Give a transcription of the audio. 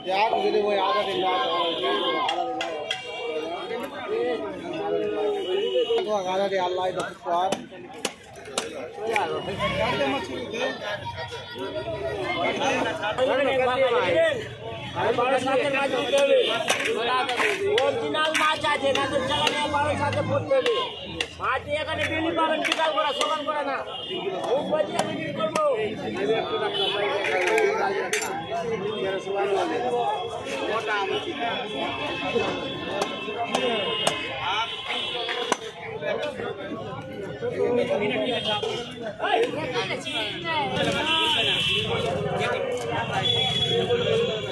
यार मुझे वो आधा दिन आधा दिन अल्लाह दफ्तार ओरिजिनल माछ আছে না তো চালানে 12 সাথে পড়তে হবে মাছ এখানে বিলি পাবেন বিকাল করা সকাল করা না খুব বাজি আমি বিল করব মোটা আমি